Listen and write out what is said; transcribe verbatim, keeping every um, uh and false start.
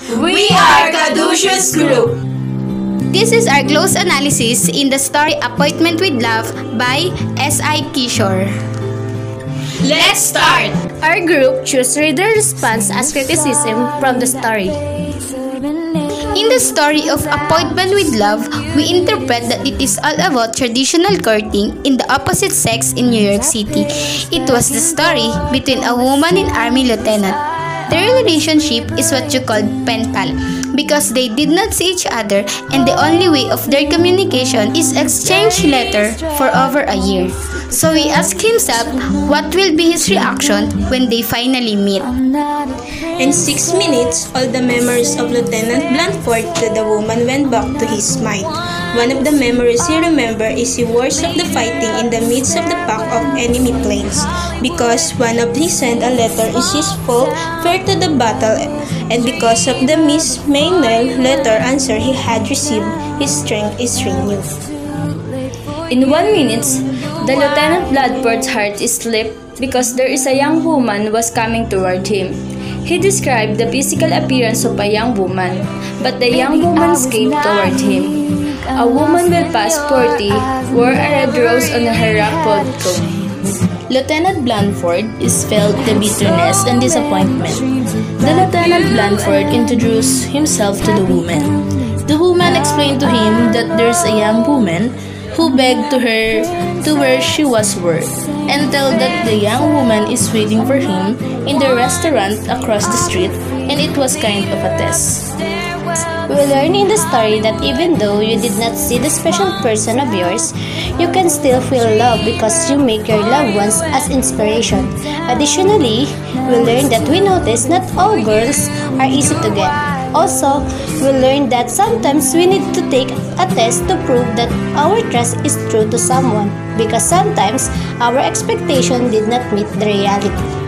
We are Caduceus Group. This is our close analysis in the story Appointment with Love by S I Kishore. Let's start! Our group chose reader response as criticism from the story. In the story of Appointment with Love, we interpret that it is all about traditional courting in the opposite sex in New York City. It was the story between a woman and army lieutenant. Their relationship is what you call pen pal because they did not see each other and the only way of their communication is exchange letter for over a year. So he asked himself what will be his reaction when they finally meet. In six minutes, all the memories of Lieutenant Blandford to the woman went back to his mind. One of the memories he remembered is the worst of the fighting in the midst of the pack of enemy planes. Because one of he sent a letter is his fault fair to the battle, and because of the Miss Maynell letter answer he had received, his strength is renewed. In one minute, the Lieutenant Blandford's heart is slipped because there is a young woman was coming toward him. He described the physical appearance of a young woman, but the young woman escaped toward him. A woman well past forty wore a red rose on her ruffled coat. Lieutenant Blandford is felt the bitterness and disappointment. The Lieutenant Blandford introduced himself to the woman. The woman explained to him that there's a young woman who begged to her to where she was work and tell that the young woman is waiting for him in the restaurant across the street, and it was kind of a test. We learn in the story that even though you did not see the special person of yours, you can still feel love because you make your loved ones as inspiration. Additionally, we learn that we notice not all girls are easy to get. Also, we learn that sometimes we need to take a test to prove that our trust is true to someone because sometimes our expectation did not meet the reality.